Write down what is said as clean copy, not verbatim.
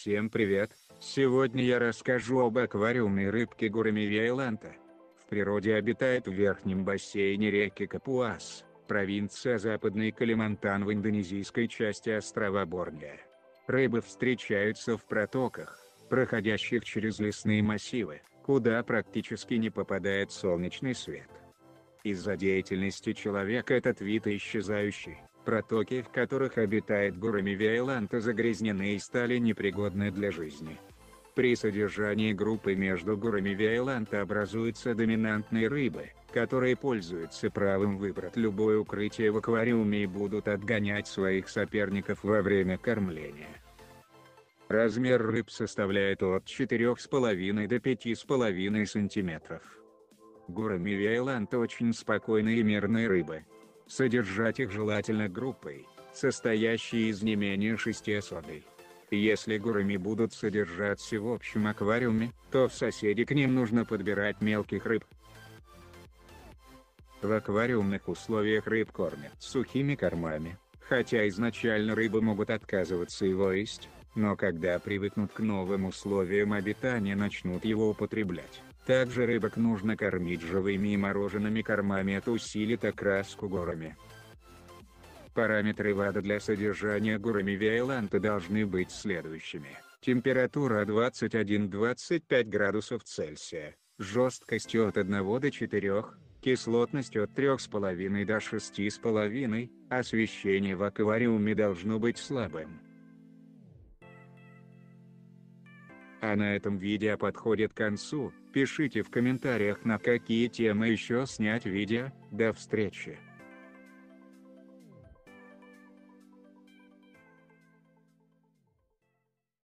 Всем привет! Сегодня я расскажу об аквариумной рыбке гурамивия. В природе обитает в верхнем бассейне реки Капуас, провинция Западный Калимантан в индонезийской части острова Борнео. Рыбы встречаются в протоках, проходящих через лесные массивы, куда практически не попадает солнечный свет. Из-за деятельности человека этот вид исчезающий. Протоки, в которых обитает гурамивия, загрязнены и стали непригодны для жизни. При содержании группы между гурамивия образуются доминантные рыбы, которые пользуются правом выбрать любое укрытие в аквариуме и будут отгонять своих соперников во время кормления. Размер рыб составляет от 4,5 до 5,5 см. Гурамивия очень спокойные и мирные рыбы. Содержать их желательно группой, состоящей из не менее 6 особей. Если гурами будут содержаться в общем аквариуме, то в соседи к ним нужно подбирать мелких рыб. В аквариумных условиях рыб кормят сухими кормами, хотя изначально рыбы могут отказываться его есть, но когда привыкнут к новым условиям обитания, начнут его употреблять. Также рыбок нужно кормить живыми и мороженными кормами, это усилит окраску гурами. Параметры ВАДА для содержания гурамивия должны быть следующими: температура 21-25 градусов Цельсия, жесткость от 1 до 4, кислотность от 3,5 до 6,5, освещение в аквариуме должно быть слабым. А на этом видео подходит к концу. Пишите в комментариях, на какие темы еще снять видео. До встречи!